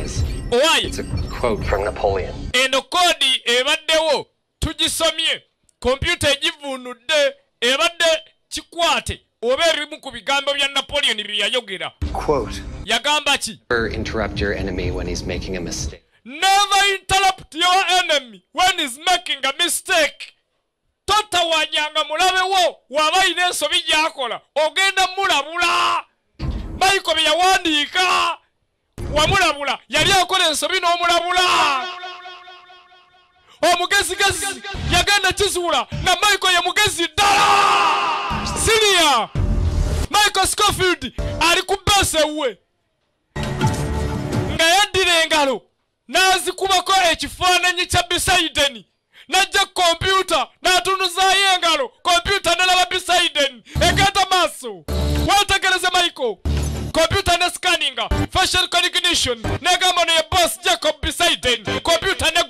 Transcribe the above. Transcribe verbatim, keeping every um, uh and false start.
lies. Why? It's a quote from Napoleon. Eno kodi ebaddewo tugisomye computer egivunudde ebadde kikwate oba erimu ku bigambo bya Napoleon bye yayogera. Quote. Yagamba ki? Never interrupt your enemy when he's making a mistake. Never interrupt your enemy when he's making a mistake. Tota wanyanga mulabe wo waba ine ensobi gyakola ogenda mulabula. Michael bye yawandiika wamulabula yali akola ensobi n'omulabula. Omugezigezi yagenda kizuula na Michael ye mugezi ddala. Senior Michael Scofield ali ku base we nga yaddira engalo n'azikubako ekifaananyi kya Bisaiden najja computer n'atunuzaayo engalo computer n'alaba Bisaiden egenda maaso. Wetegereze Michael computer ne scanning facial recognition negamba ne boss Jacob Bisaiden computer ne